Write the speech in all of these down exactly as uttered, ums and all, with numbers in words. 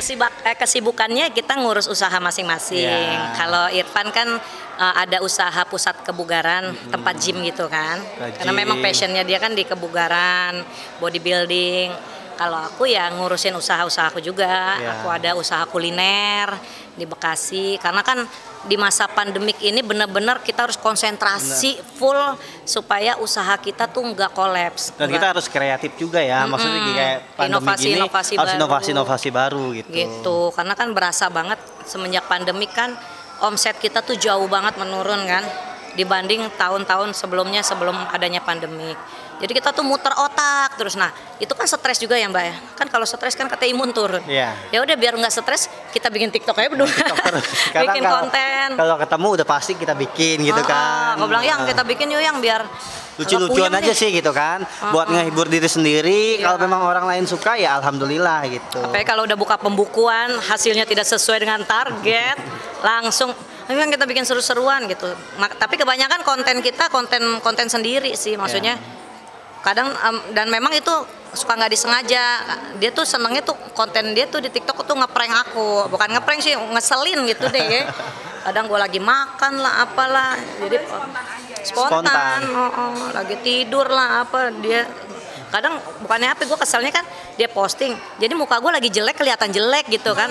kesibak, eh, kesibukannya kita ngurus usaha masing-masing. Ya. Kalau Irfan kan uh, ada usaha pusat kebugaran, hmm. tempat gym gitu kan. Ke Karena gym. memang passionnya dia kan di kebugaran, bodybuilding. Kalau aku ya ngurusin usaha-usahaku juga. Ya. Aku ada usaha kuliner di Bekasi. Karena kan di masa pandemik ini benar-benar kita harus konsentrasi bener. full supaya usaha kita tuh nggak kolaps. Dan nggak, kita harus kreatif juga ya, mm-hmm. maksudnya kayak pandemi inovasi, gini inovasi harus baru. inovasi-inovasi baru gitu. Gitu, karena kan berasa banget semenjak pandemik kan omset kita tuh jauh banget menurun kan dibanding tahun-tahun sebelumnya sebelum adanya pandemik. Jadi kita tuh muter otak terus. Nah, itu kan stres juga ya, Mbak ya. Kan kalau stres kan kata imun turun. Iya. Ya udah biar nggak stres, kita bikin TikTok aja berdua. Bikin kalau, konten. Kalau ketemu udah pasti kita bikin gitu oh, kan. Aku bilang, "Yang kita bikin yuk yang biar lucu-lucuan aja nih. Sih gitu kan." Uh, Buat uh. ngehibur diri sendiri. Iya. Kalau memang orang lain suka ya alhamdulillah gitu. Tapi kalau udah buka pembukuan, hasilnya tidak sesuai dengan target, langsung tapi yang kita bikin seru-seruan gitu. Tapi kebanyakan konten kita konten konten sendiri sih, maksudnya yeah. kadang um, dan memang itu suka nggak disengaja. Dia tuh senengnya tuh konten dia tuh di TikTok tuh ngeprank aku, bukan ngeprank sih, ngeselin gitu deh ya. Kadang gue lagi makan lah apalah, jadi spontan, spontan. Oh, oh, lagi tidur lah apa dia. Kadang bukannya apa, gue keselnya kan dia posting, jadi muka gue lagi jelek kelihatan jelek gitu kan.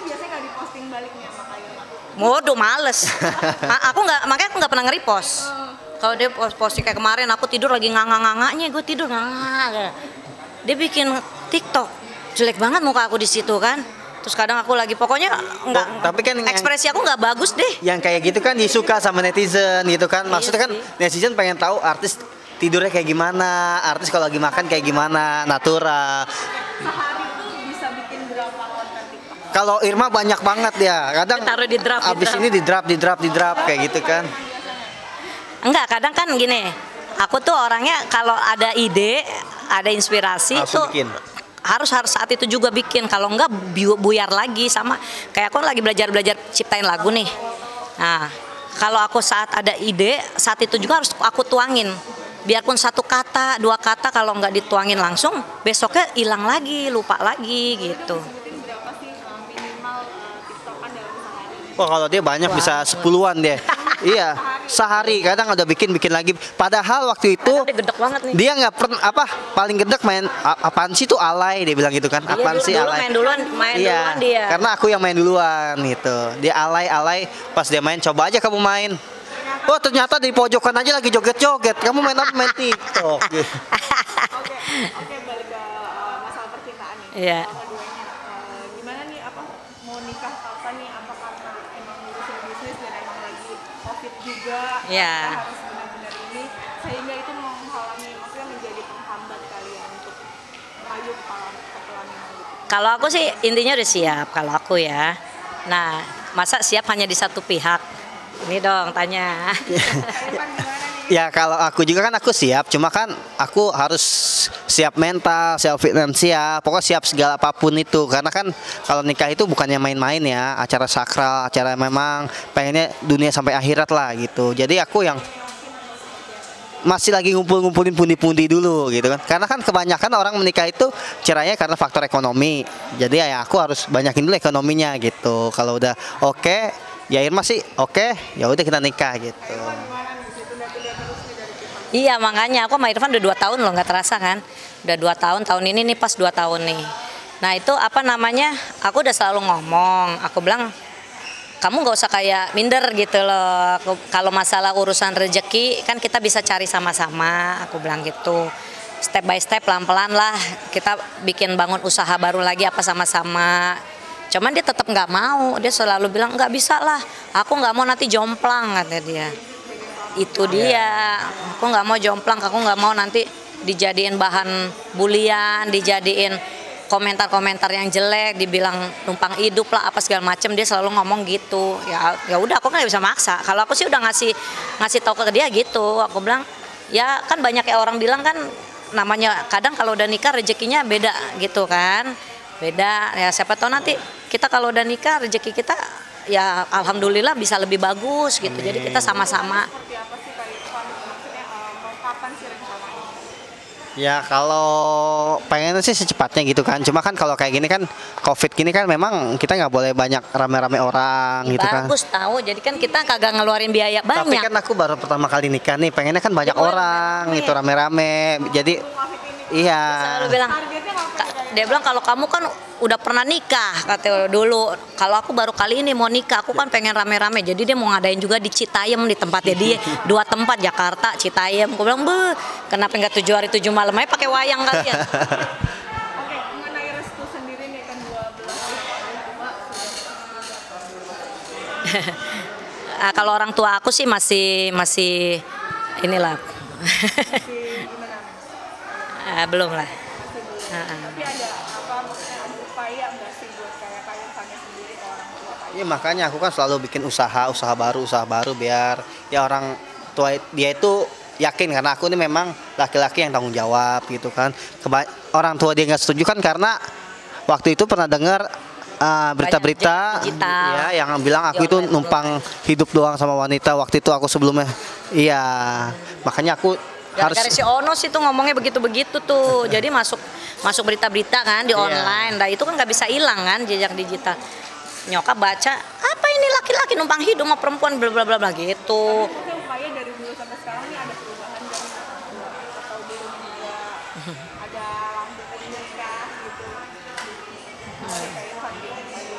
Waduh, males. Aku nggak, makanya aku nggak pernah nge-repost. Kalau dia posting kayak kemarin, aku tidur lagi nganga-nganganya, gue tidur nganga. Dia bikin TikTok, jelek banget muka aku di situ kan. Terus kadang aku lagi pokoknya nggak, oh, tapi kan ekspresi aku nggak bagus deh. Yang kayak gitu kan disuka sama netizen gitu kan. Maksudnya kan netizen pengen tahu artis tidurnya kayak gimana, artis kalau lagi makan kayak gimana, natural. Kalau Irma banyak banget ya, kadang di draft, abis di ini di draft, di draft, di draft kayak gitu kan. Enggak, kadang kan gini, aku tuh orangnya kalau ada ide, ada inspirasi langsung tuh bikin. harus harus saat itu juga bikin. Kalau enggak buyar lagi sama kayak aku lagi belajar belajar ciptain lagu nih. Nah, kalau aku saat ada ide, saat itu juga harus aku tuangin. Biarpun satu kata, dua kata kalau nggak dituangin langsung, besoknya hilang lagi, lupa lagi gitu. Wah, kalau dia banyak Wah. bisa sepuluhan deh. Iya, sehari kadang udah bikin bikin lagi. Padahal waktu itu dia, dia nggak pernah apa paling gedek main apaan sih tuh alay, dia bilang gitu kan. Iya, apaan dulu, sih dulu alay? Main duluan, main iya, duluan dia. Karena aku yang main duluan gitu. Dia alay alay pas dia main, coba aja kamu main. Oh, ternyata di pojokan aja lagi joget-joget. Kamu main apa? Main TikTok. Gitu. Oke, oke balik ke uh, masalah percintaan nih. Iya. Uh, gimana nih apa mau nikah kapan nih? Apa karena emang ngurusin bisnis dan emang lagi COVID juga? Iya. Harus benar-benar ini sehingga itu menghalangi, maksudnya menjadi penghambat kalian untuk maju ke pelaminan gitu. Kalau aku sih intinya udah siap. Kalau aku ya. Nah, masa siap hanya di satu pihak? Ini dong tanya. Ya kalau aku juga kan aku siap, cuma kan aku harus siap mental, siap finansial, pokoknya siap segala apapun itu. Karena kan kalau nikah itu bukannya main-main ya, acara sakral, acara memang pengennya dunia sampai akhirat lah gitu. Jadi aku yang masih lagi ngumpul-ngumpulin pundi-pundi dulu gitu kan. Karena kan kebanyakan orang menikah itu cerainya karena faktor ekonomi. Jadi ya aku harus banyakin dulu ekonominya gitu. Kalau udah oke, okay, ya Irma sih oke, okay, ya udah kita nikah gitu. Iya, makanya aku sama Irfan udah dua tahun loh, nggak terasa kan. Udah dua tahun, tahun ini nih pas dua tahun nih. Nah itu apa namanya, aku udah selalu ngomong, aku bilang kamu nggak usah kayak minder gitu loh. Kalau masalah urusan rezeki kan kita bisa cari sama-sama, aku bilang gitu. Step by step, pelan-pelan lah kita bikin bangun usaha baru lagi apa sama-sama. Cuman dia tetap nggak mau, dia selalu bilang nggak bisa lah, aku nggak mau nanti jomplang kata dia. Itu dia, aku nggak mau jomplang, aku nggak mau nanti dijadiin bahan bulian, dijadiin komentar-komentar yang jelek, dibilang numpang hidup lah apa segala macem. Dia selalu ngomong gitu. Ya ya udah, aku kan nggak bisa maksa. Kalau aku sih udah ngasih ngasih tahu ke dia gitu. Aku bilang ya kan banyak kayak orang bilang kan namanya kadang kalau udah nikah rezekinya beda gitu kan. Beda ya, siapa tahu nanti kita kalau udah nikah rezeki kita ya alhamdulillah bisa lebih bagus gitu. Jadi kita sama-sama. Ya kalau pengen sih secepatnya gitu kan. Cuma kan kalau kayak gini kan COVID gini kan memang kita nggak boleh banyak rame-rame orang gitu kan. Bagus tahu, jadi kan kita kagak ngeluarin biaya Tapi banyak. kan aku baru pertama kali nikah nih, pengennya kan banyak Ya, boleh orang rame-rame. gitu rame-rame. Jadi iya. Selalu bilang, "Ka- dia bilang kalau kamu kan udah pernah nikah katanya dulu, kalau aku baru kali ini mau nikah, aku kan pengen rame-rame, jadi dia mau ngadain juga di Citayam di tempatnya dia, dua tempat Jakarta Citayam. Aku bilang, "Beh, kenapa nggak tujuh hari tujuh malam aja pakai wayang kali ya?" Oke, mengenai restu sendiri nih kan dua belas tahun tua sudah Ah, kalau orang tua aku sih masih masih inilah. masih gimana? Ah, belum lah. Masih belum. Ah, ah. Tapi ada apa maksudnya ada upaya nggak sih buat kayak kayak Fanny sendiri ke orang tua kayak Iya makanya aku kan selalu bikin usaha, usaha baru, usaha baru biar ya orang tua dia itu yakin karena aku ini memang laki-laki yang tanggung jawab gitu kan. Keba orang tua dia nggak setuju kan karena waktu itu pernah dengar uh, berita-berita Banyak digital. ya yang bilang aku Di itu online numpang hidup doang sama wanita waktu itu aku sebelumnya. Iya, makanya aku harus Gara-gara si Ono sih tuh ngomongnya begitu-begitu tuh. Jadi masuk masuk berita-berita kan di Iya. online. Nah itu kan nggak bisa hilang kan jejak digital. Nyokap baca apa ini laki-laki numpang hidup sama perempuan bla bla bla bla gitu. maksudnya upaya dari dulu sampai sekarang nih ada perubahan dari atau belum juga ada lampu pemerintah gitu. Kayak Fanny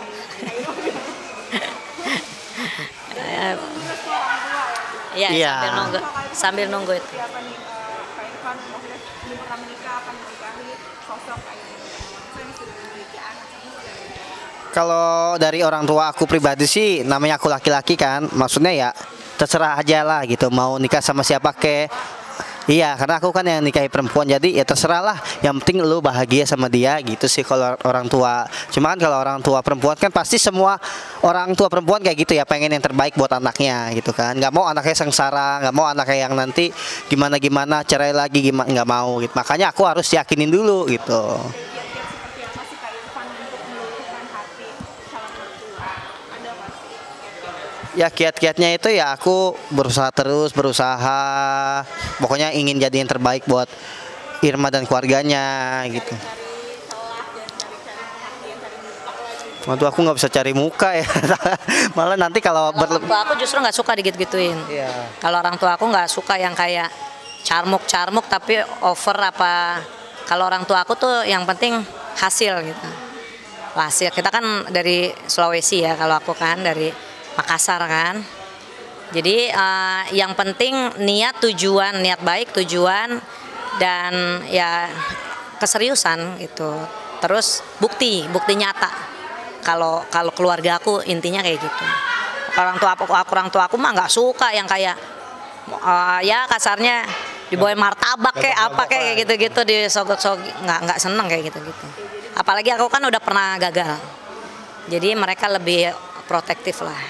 Eh, restu orang tua ya. ya Iya. sambil nunggu sambil nunggu itu. Siapa nih eh, Kak Irfan maksudnya belum pernah menikah akan menikahi sosok kayak saya yang sudah memiliki anak sama kalau dari orang tua aku pribadi sih namanya aku laki-laki kan maksudnya ya terserah aja lah gitu mau nikah sama siapa ke iya karena aku kan yang nikahi perempuan jadi ya terserah lah yang penting lu bahagia sama dia gitu sih kalau orang tua cuma kan kalau orang tua perempuan kan pasti semua orang tua perempuan kayak gitu ya pengen yang terbaik buat anaknya gitu kan nggak mau anaknya sengsara nggak mau anaknya yang nanti gimana gimana cerai lagi gimana nggak mau gitu makanya aku harus yakinin dulu gitu. kiat-kiat seperti apa sih Kak Irfan untuk meluluhkan hati calon mertua ada nggak sih? Ya kiat-kiatnya itu ya aku berusaha terus berusaha pokoknya ingin jadi yang terbaik buat Irma dan keluarganya gitu. Cari celah dan cari-cari perhatian cari muka lagi Waduh aku nggak bisa cari muka ya malah nanti kalau Kalau orang berlebih. tua aku justru nggak suka digit-gituin. Iya. Kalau orang tua aku nggak suka yang kayak carmuk-carmuk tapi over apa. Kalau orang tua aku tuh yang penting hasil gitu. Hasil kita kan dari Sulawesi ya kalau aku kan dari Makassar kan. Jadi eh, yang penting niat tujuan niat baik tujuan dan ya keseriusan gitu. Terus bukti bukti nyata. Kalau kalau keluarga aku intinya kayak gitu. Orang tua aku, aku orang tua aku mah nggak suka yang kayak uh, ya kasarnya dibawain martabak kayak apa kayak gitu-gitu disogok-sogok nggak nggak seneng kayak gitu-gitu. Apalagi aku kan udah pernah gagal. Jadi mereka lebih protektif lah.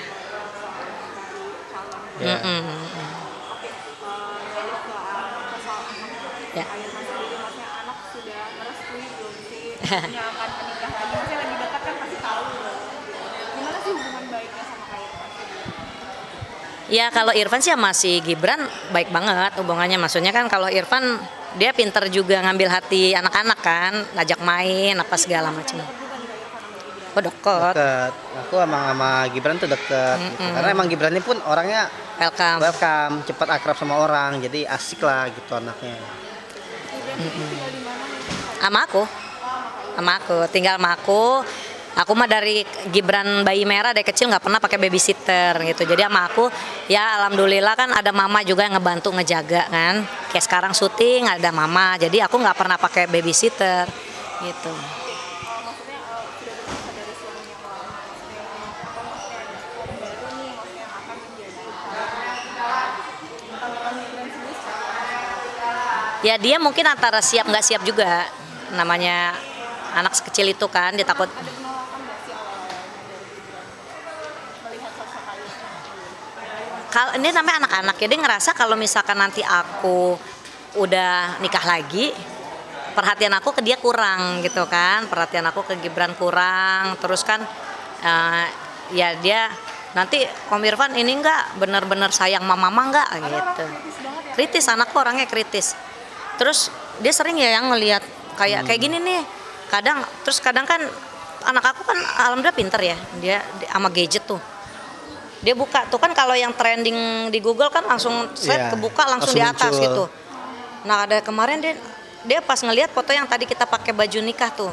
Ya. Mm-mm. oke eh, balik ke ke soal anak Ya. Kak Irfan sendiri maksudnya anak sudah merestui belum sih maksudnya akan menikah lagi maksudnya lagi dekat kan pasti tahu gimana sih hubungan baiknya sama Kak Irfan Ya kalau Irfan sih sama si Gibran baik banget hubungannya. Maksudnya kan kalau Irfan dia pinter juga ngambil hati anak-anak kan, ngajak main apa segala macam. Oh deket, Deket. Aku emang sama Gibran tuh deket gitu. Karena emang Gibran ini pun orangnya welcome. welcome cepat akrab sama orang jadi asik lah gitu anaknya. tinggal di mana nih Sama aku, sama aku, tinggal sama aku. Aku mah dari Gibran bayi merah dari kecil nggak pernah pakai babysitter gitu. Jadi sama aku ya alhamdulillah kan ada mama juga yang ngebantu ngejaga kan. Kayak sekarang syuting ada mama. Jadi aku nggak pernah pakai babysitter gitu. Oh, maksudnya eh, sudah berpisah dari suaminya kemarin maksudnya apa maksudnya ada suami baru nih maksudnya yang akan menjadi tanggapan Gibran sendiri seperti apa? Ya dia mungkin antara siap nggak siap juga. Namanya anak sekecil itu kan dia takut. Ada penolakan nggak sih awalnya dari Gibran melihat sosok Kak Irfan? Kalau ini namanya anak-anak ya dia ngerasa kalau misalkan nanti aku udah nikah lagi perhatian aku ke dia kurang gitu kan, perhatian aku ke Gibran kurang, terus kan eh, ya dia nanti Om Irfan ini enggak bener-bener sayang mama mama enggak gitu. Kritis banget ya. Kritis anakku orangnya kritis. Terus dia sering ya yang ngelihat kayak kayak gini nih. Kadang terus kadang kan anak aku kan alhamdulillah pinter ya, dia dia sama gadget tuh. Dia buka tuh kan kalau yang trending di Google kan langsung set Iya, kebuka langsung, langsung di atas muncul. gitu. Nah ada kemarin dia dia pas ngelihat foto yang tadi kita pakai baju nikah tuh,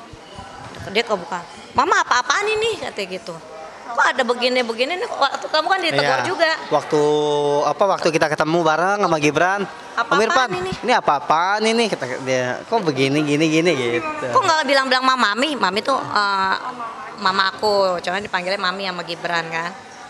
dia kebuka, mama apa-apaan ini katanya gitu. Kok ada begini-begini nih, waktu kamu kan ditegur Iya. juga. Waktu apa waktu kita ketemu bareng sama Gibran, Apa-apaan Om Irfan, ini? ini apa-apaan ini? Kata dia, kok begini gini gini gitu. Kok nggak bilang-bilang mama mami, mami tuh eh, mama aku, cuma dipanggilnya mami sama Gibran kan.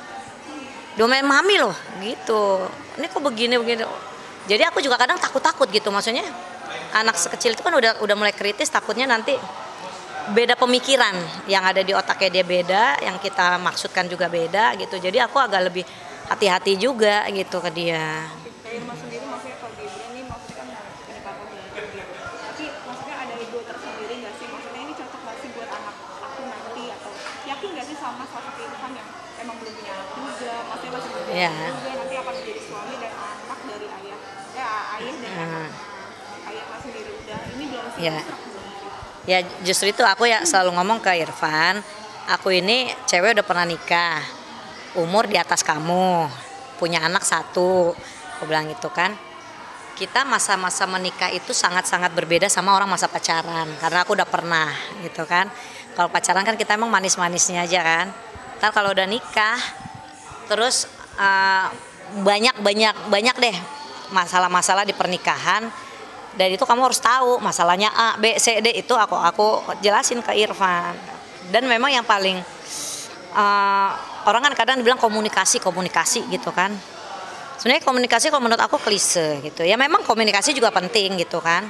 Domain mami loh, gitu. Ini kok begini-begini. Jadi aku juga kadang takut-takut gitu, maksudnya anak sekecil itu kan udah udah mulai kritis, takutnya nanti beda pemikiran, yang ada di otaknya dia beda, yang kita maksudkan juga beda gitu. Jadi aku agak lebih hati-hati juga gitu ke dia. Kayak Irma sendiri maksudnya kalau Gibran nih maksudnya kan ini papa bilang gitu. Tapi maksudnya ada ego tersendiri nggak sih? Maksudnya ini cocok nggak sih buat anak aku nanti, atau yakin nggak sih sama sosok Irfan yang emang belum punya anak juga, maksudnya masih belum punya Iya. anak juga, nanti akan menjadi suami dan anak dari ayah, ya ayah dan Hmm. anak ayah Mas sendiri udah ini belum sih Iya. cocok belum sih? Ya justru itu aku ya selalu ngomong ke Irfan, aku ini cewek udah pernah nikah, umur di atas kamu, punya anak satu, aku bilang gitu kan. Kita masa-masa menikah itu sangat-sangat berbeda sama orang masa pacaran, karena aku udah pernah gitu kan. Kalau pacaran kan kita emang manis-manisnya aja kan. Ntar kalau udah nikah, terus eh, banyak-banyak banyak deh masalah-masalah di pernikahan. Dan itu kamu harus tahu masalahnya A, B, C, D, itu aku aku jelasin ke Irfan. Dan memang yang paling uh, orang kan kadang bilang komunikasi komunikasi gitu kan. Sebenarnya komunikasi kalau menurut aku klise gitu. Ya memang komunikasi juga penting gitu kan.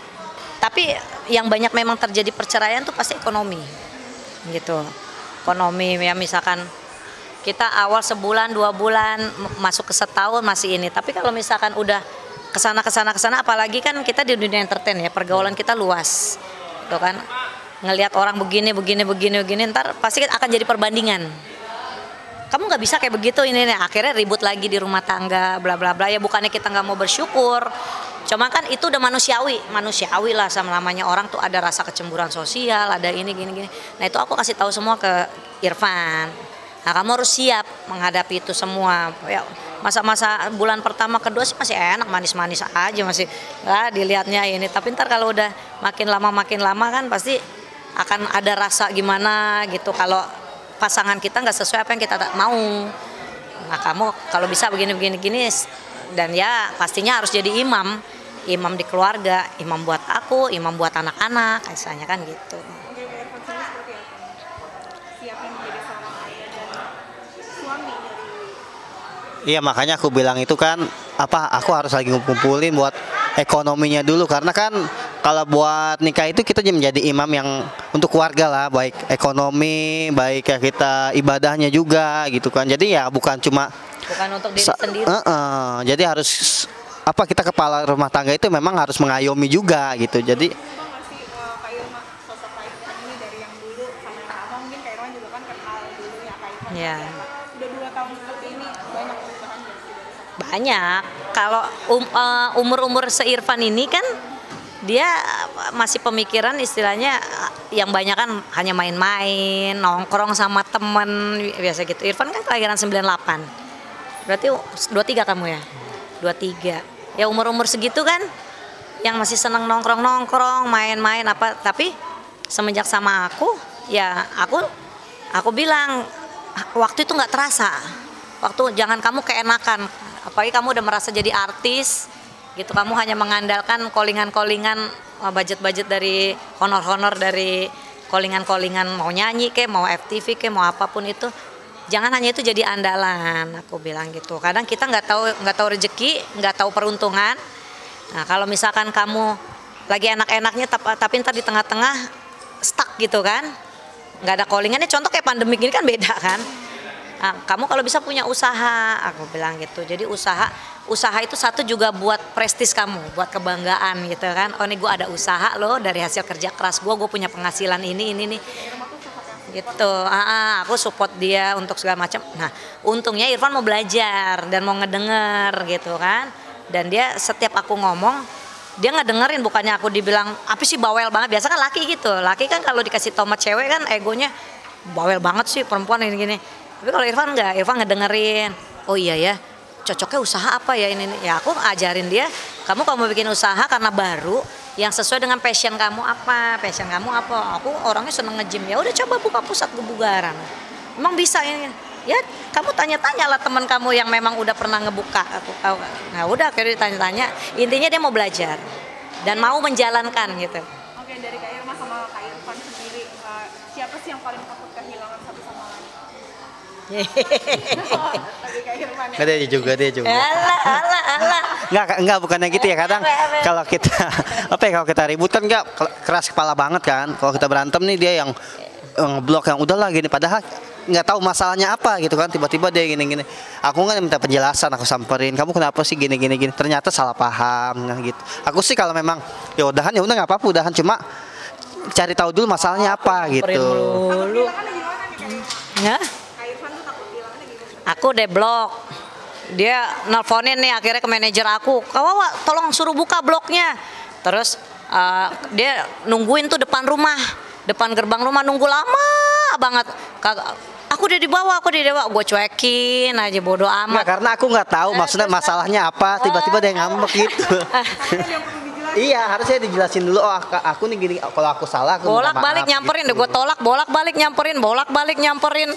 Tapi yang banyak memang terjadi perceraian tuh pasti ekonomi gitu. Ekonomi ya, misalkan kita awal sebulan dua bulan masuk ke setahun masih ini. Tapi kalau misalkan udah kesana kesana kesana, apalagi kan kita di dunia entertain ya, pergaulan kita luas gitu kan, ngelihat orang begini begini begini begini, ntar pasti akan jadi perbandingan, kamu nggak bisa kayak begitu ini nih, akhirnya ribut lagi di rumah tangga bla bla bla. Ya bukannya kita nggak mau bersyukur, cuma kan itu udah manusiawi manusiawi lah, sama namanya orang tuh ada rasa kecemburuan sosial, ada ini gini gini. Nah itu aku kasih tahu semua ke Irfan. Nah kamu harus siap menghadapi itu semua ya. Masa-masa bulan pertama kedua sih masih enak, manis-manis aja masih lah dilihatnya ini. Tapi ntar kalau udah makin lama makin lama kan pasti akan ada rasa gimana gitu kalau pasangan kita nggak sesuai apa yang kita mau. Nah kamu kalau bisa begini-begini gini, dan ya pastinya harus jadi imam, imam di keluarga, imam buat aku, imam buat anak-anak, misalnya kan gitu. Oke, Bu Irfan sendiri seperti apa? Siapin menjadi seorang ayah dan suami dari Iya makanya aku bilang itu kan apa aku harus lagi ngumpulin buat ekonominya dulu, karena kan kalau buat nikah itu kita menjadi imam yang untuk keluarga lah, baik ekonomi baik ya kita ibadahnya juga gitu kan. Jadi ya bukan cuma Bukan untuk diri sa- sendiri. eh, eh, jadi harus apa kita kepala rumah tangga itu memang harus mengayomi juga gitu. Jadi berubah nggak sih eh, Kak Irma, sosok Kak Irfan ini dari yang dulu sama yang lama? Mungkin Kak Irma juga kan kenal dulunya Kak Irfan. Iya. Udah dua tahun seperti ini, banyak perubahan nggak sih dari sana? Banyak. Kalau um, eh, umur-umur seirfan ini kan dia masih pemikiran istilahnya yang banyak kan hanya main-main, nongkrong sama temen biasa gitu. Irfan kan kelahiran sembilan delapan. Berarti dua puluh tiga kamu ya? dua puluh tiga. Ya umur-umur segitu kan yang masih seneng nongkrong-nongkrong, main-main apa, tapi semenjak sama aku ya aku aku bilang waktu itu nggak terasa. Waktu jangan kamu keenakan, apalagi kamu udah merasa jadi artis gitu, kamu hanya mengandalkan callingan-callingan, budget-budget dari honor-honor dari callingan-callingan, mau nyanyi kek, mau F T V kek, mau apapun itu, jangan hanya itu jadi andalan, aku bilang gitu. Kadang kita nggak tahu nggak tahu rezeki, nggak tahu peruntungan. Nah kalau misalkan kamu lagi enak-enaknya tap- tapi ntar di tengah-tengah stuck gitu kan, nggak ada callingannya, contoh kayak pandemik ini kan beda kan. Nah, kamu kalau bisa punya usaha, aku bilang gitu. Jadi usaha, usaha itu satu juga buat prestis kamu, buat kebanggaan gitu kan. Oh nih gue ada usaha loh, dari hasil kerja keras gue, gue punya penghasilan ini, ini nih. Gitu, ah, ah, aku support dia untuk segala macam. Nah, untungnya Irfan mau belajar dan mau ngedenger gitu kan. Dan dia setiap aku ngomong, dia nggak dengerin, bukannya aku dibilang apa sih bawel banget. Biasa kan laki gitu, laki kan kalau dikasih tomat cewek kan egonya bawel banget sih perempuan ini gini. Tapi kalau Irfan nggak, Irfan ngedengerin. Oh iya ya, cocoknya usaha apa ya ini? Ya aku ajarin dia, kamu kalau mau bikin usaha karena baru, yang sesuai dengan passion kamu apa? Passion kamu apa? Aku orangnya seneng nge-gym, ya udah coba buka pusat kebugaran. Emang bisa ini? Ya kamu tanya-tanya lah teman kamu yang memang udah pernah ngebuka. Aku tahu. Nah udah akhirnya ditanya-tanya. Intinya dia mau belajar dan mau menjalankan gitu. Oke, dari Kak Irma sama Kak Irfan sendiri, uh, siapa sih yang paling takut kehilangan satu sama lain? Tapi Kak Irfan ya. Nggak, dia juga, dia juga. Alah, alah, alah. Nggak, nggak bukannya gitu ya, kadang Apa, apa? kalau kita apa ya, kalau kita ribut kan nggak keras kepala banget kan. Kalau kita berantem nih dia yang ngeblok yang udahlah gini, padahal nggak tahu masalahnya apa gitu kan, tiba-tiba dia gini-gini. Aku nggak minta penjelasan, aku samperin, kamu kenapa sih gini-gini gini. Ternyata salah paham nah gitu. Aku sih kalau memang ya udahan ya udah nggak apa-apa, udahan, cuma cari tahu dulu masalahnya apa gitu. Dulu. Kehilangannya gimana nih Kak Irfan? Ya, Kak Irfan tuh takut kehilangannya gimana? aku deh blok. Dia nelponin nih akhirnya ke manajer aku, Kawawa tolong suruh buka bloknya. Terus uh, dia nungguin tuh depan rumah, depan gerbang rumah, nunggu lama banget. Kagak, aku udah dibawa, aku udah dibawa, gue cuekin aja bodo Nggak, amat. karena aku nggak tahu maksudnya masalahnya apa, tiba-tiba dia ngambek gitu. Iya, harusnya dijelasin dulu. Oh, aku, aku nih gini, kalau aku salah aku minta Bolak balik maaf, nyamperin, gitu. deh gue tolak, bolak balik nyamperin, bolak balik nyamperin.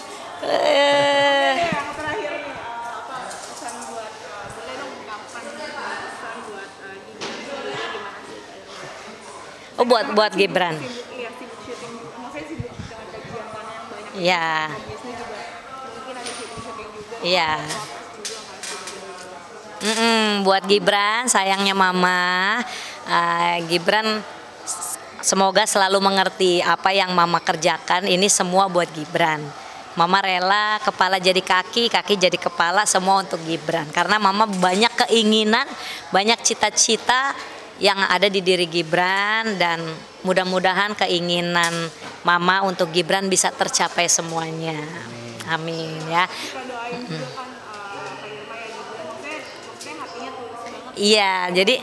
Eh, Yang terakhir nih, uh, apa pesan buat uh, boleh dong ungkapkan pesan buat uh, Gibran sendiri gimana sih Kak Irfan? oh buat buat Gibran. Sibuk, iya sibuk syuting juga, maksudnya sibuk dengan kajian mana yang banyak. Iya. Bisnis juga mungkin ada syuting-syuting juga. Iya. Podcast juga nggak sih? Mm-mm, buat Gibran, sayangnya Mama, uh, Gibran s- semoga selalu mengerti apa yang Mama kerjakan. Ini semua buat Gibran. Mama rela kepala jadi kaki, kaki jadi kepala, semua untuk Gibran. Karena Mama banyak keinginan, banyak cita-cita yang ada di diri Gibran, dan mudah-mudahan keinginan Mama untuk Gibran bisa tercapai semuanya. Amin ya. Kita doain juga kan uh, Kak Irma ya Gibran, maksudnya maksudnya hatinya tulus banget. Iya, jadi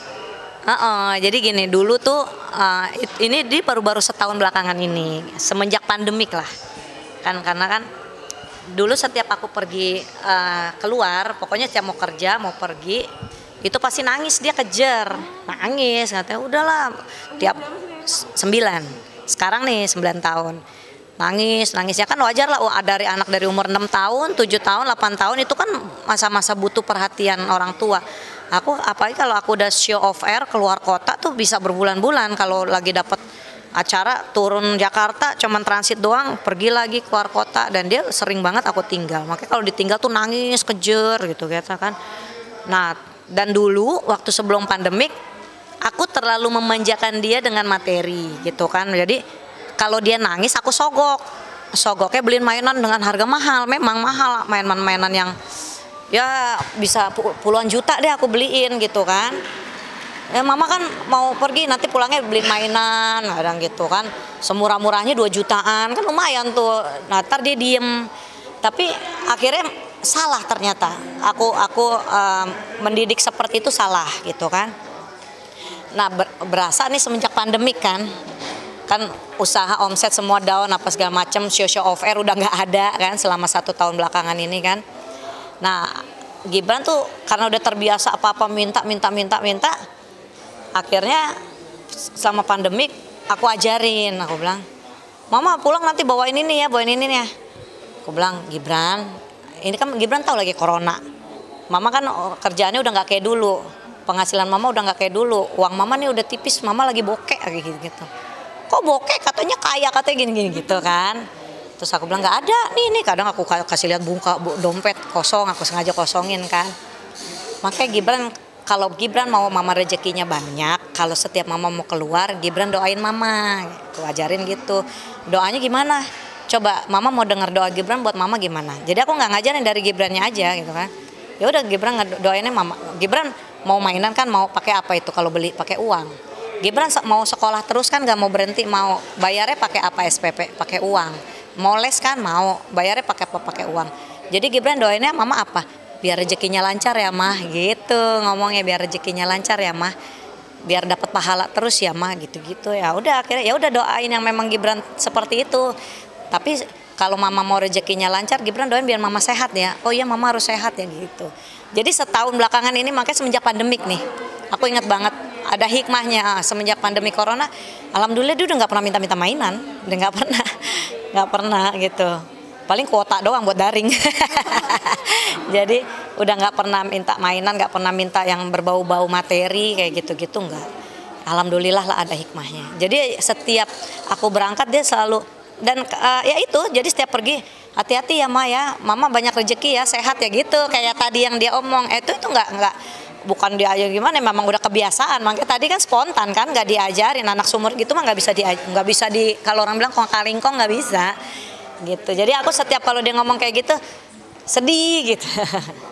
Uh-uh, jadi gini dulu tuh uh, it- ini di baru-baru setahun belakangan ini semenjak pandemik lah kan, karena kan dulu setiap aku pergi uh, keluar, pokoknya setiap mau kerja mau pergi itu pasti nangis, dia kejar nangis, katanya udahlah tiap s- sembilan sekarang nih sembilan tahun nangis nangis ya kan wajar lah. Oh, dari anak dari umur enam tahun tujuh tahun delapan tahun itu kan masa-masa butuh perhatian orang tua. Aku apalagi kalau aku udah show off air keluar kota tuh bisa berbulan-bulan, kalau lagi dapat acara turun Jakarta cuman transit doang pergi lagi keluar kota, dan dia sering banget aku tinggal. Makanya kalau ditinggal tuh nangis kejer gitu gitu kan. Nah, dan dulu waktu sebelum pandemik aku terlalu memanjakan dia dengan materi gitu kan. Jadi kalau dia nangis aku sogok. Sogoknya beliin mainan dengan harga mahal, memang mahal mainan-mainan yang ya bisa pu- puluhan juta deh aku beliin gitu kan. Ya mama kan mau pergi nanti pulangnya beliin mainan kadang gitu kan, semurah-murahnya dua jutaan kan lumayan tuh. Nah ntar dia diem, tapi akhirnya salah ternyata aku aku em, mendidik seperti itu salah gitu kan. Nah ber- berasa nih semenjak pandemik kan kan usaha omset semua down apa segala macam, show show off air udah nggak ada kan selama satu tahun belakangan ini kan. Nah, Gibran tuh karena udah terbiasa apa-apa minta minta minta minta, akhirnya selama pandemik aku ajarin, aku bilang, "Mama pulang nanti bawain ini ya, bawain ini nih ya." Aku bilang, "Gibran, ini kan Gibran tahu lagi corona. Mama kan oh, kerjaannya udah nggak kayak dulu. Penghasilan Mama udah nggak kayak dulu. Uang Mama nih udah tipis, Mama lagi bokek kayak gitu-gitu." "Kok bokek? Katanya kaya, katanya gini-gini gitu kan." Terus aku bilang nggak ada, nih nih kadang aku kasih lihat buka bu- dompet kosong, aku sengaja kosongin kan. Makanya Gibran, kalau Gibran mau Mama rezekinya banyak, kalau setiap Mama mau keluar, Gibran doain Mama, aku ajarin gitu. Doanya gimana? Coba Mama mau dengar doa Gibran buat Mama gimana? Jadi aku nggak ngajarin dari Gibrannya aja gitu kan. Ya udah Gibran doainnya Mama. Gibran mau mainan kan mau pakai apa itu kalau beli pakai uang. Gibran mau sekolah terus kan nggak mau berhenti, mau bayarnya pakai apa S P P? Pakai uang. Mau les kan mau bayarnya pakai apa? Pakai uang. Jadi Gibran doainnya Mama apa? Biar rezekinya lancar ya Mah, gitu ngomongnya, biar rezekinya lancar ya Mah. biar dapat pahala terus ya mah gitu-gitu. Ya udah akhirnya ya udah doain yang memang Gibran seperti itu. Tapi kalau mama mau rezekinya lancar, Gibran doain biar mama sehat ya. Oh iya mama harus sehat ya gitu. Jadi setahun belakangan ini makanya semenjak pandemik nih, aku ingat banget ada hikmahnya semenjak pandemi corona. Alhamdulillah dia udah nggak pernah minta-minta mainan, udah nggak pernah, nggak pernah gitu. Paling kuota doang buat daring. Jadi udah nggak pernah minta mainan, nggak pernah minta yang berbau-bau materi kayak gitu-gitu nggak. Alhamdulillah lah ada hikmahnya. Jadi setiap aku berangkat dia selalu dan uh, ya itu jadi setiap pergi hati-hati ya Ma ya, Mama banyak rezeki ya, sehat ya gitu kayak tadi yang dia omong. Eh, itu itu nggak nggak bukan diajar gimana, memang udah kebiasaan. Makanya tadi kan spontan kan, nggak diajarin. Anak sumur gitu mah nggak bisa di nggak bisa di kalau orang bilang kong kalingkong nggak bisa gitu. Jadi aku setiap kalau dia ngomong kayak gitu sedih gitu.